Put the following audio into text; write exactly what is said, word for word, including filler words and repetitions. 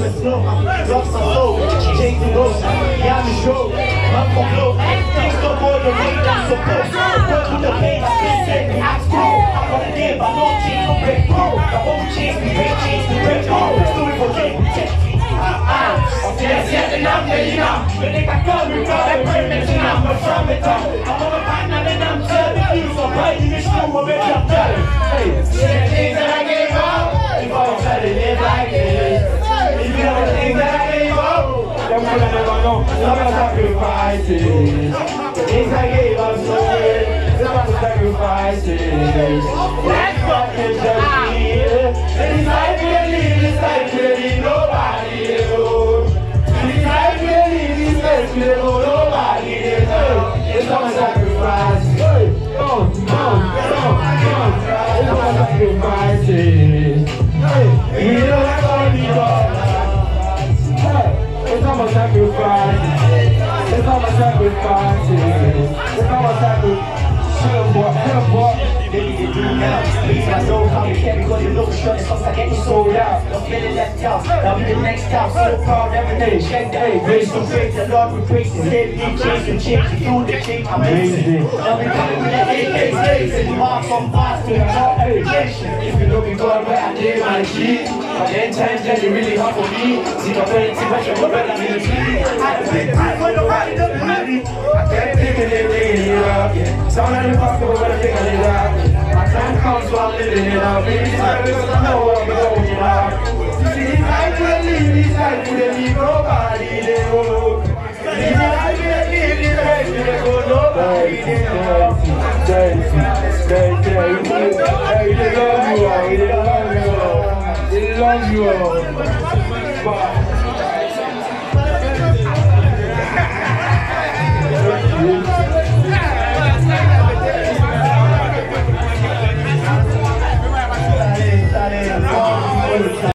the snow. Drops my soul, change the road. Yeah, I'm sure. I'm for blow. Things don't go the way that's supposed. Work with the pain, I can't say me. I screw. I'm gonna live, I don't change, no break. I won't change, we break, change, we break. Let's do it for game. Yes, yes, and I'm getting up. But they can come with all that permission. I'm a from it up. I'm on a partner and I'm telling you. So right in this room, I'm ready to tell you. Hey, see the things that I gave up. If I was trying to live like this. If you know the things that I gave up. Then we're gonna never know. Some of the sacrifices. The things I gave up so good. Some of the sacrifices. That's fucking just me. This life really, this life really nobody else. This life really, this life really nobody else. It's all a sacrifice. Come on, come on, come on. It's all a sacrifices. We don't have all the dollars. It's all a sacrifice. It's all a sacrifices. It's all a sacrifice. Shut up, shut up. Baby, you do now. Please, my soul, how you can't because you look short. It's I get you sold out. I'm feeling left out. I'll be the next stop. So proud every day. Check the hey, grace so great. The Lord will praise His head. He changed the change. You do the change. Amazing. I'll be coming with the A K states. And you are from past to the top education. If you're looking for where I did my G. But then times that it really hard for me. See my friends, see my friends, but I'm in the team. I big time for nobody to believe. I can't think of it, digging it up. Sound like the possible, but I think I did that. My time comes while I'm living it up. Baby, this life because I know what I'm going up. You see, this life will live, this life will leave nobody there. This life will live, this life will go nobody there. They love you all, they love you all, they love you all.